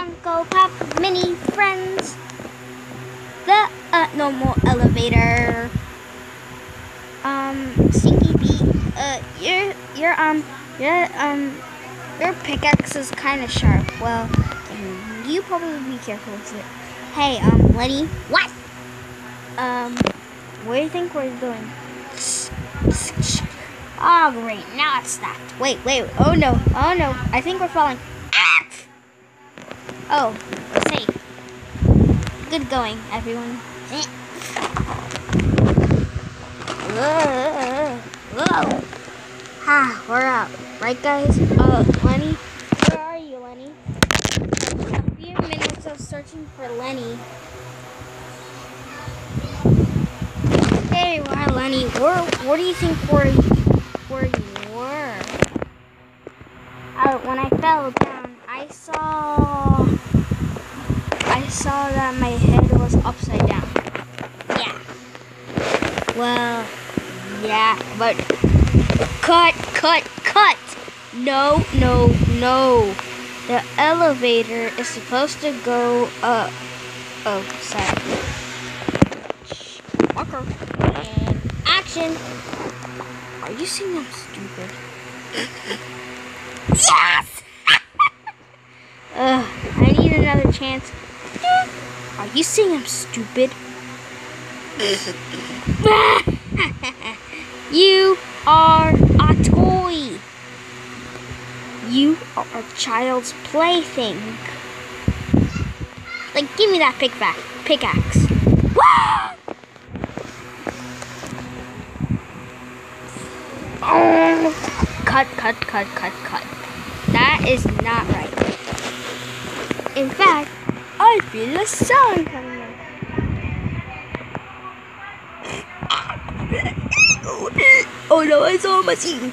Funko Pop Mini Friends. The normal elevator. Stinky Pete. Your pickaxe is kind of sharp. Well, you probably be careful with it. Hey, Lenny. What? What do you think we're doing? Oh, great. Now it's stopped. Wait. Oh, no. I think we're falling. Oh, we're safe. Good going, everyone. We're out. Right, guys? Lenny? Where are you, Lenny? A few minutes of searching for Lenny. Hey, why, Lenny? Where do you think where you were? When I fell down, I saw that my head was upside down. Yeah. Well, yeah, but cut. No. The elevator is supposed to go up. Oh, sorry. Walker. And action. Are you saying I'm stupid? Yes! I need another chance. Are you saying I'm stupid? You are a toy. You are a child's plaything. Like, give me that pickaxe. Cut. That is not right. In fact, I feel a sound coming out. Oh no, I saw a machine.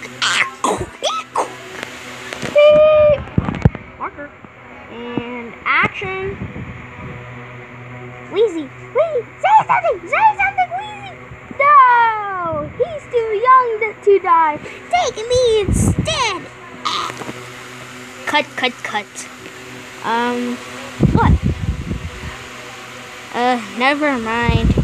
Marker. And action. Wheezy, say something, Wheezy. No, he's too young to die. Take me instead. Cut. What? Never mind.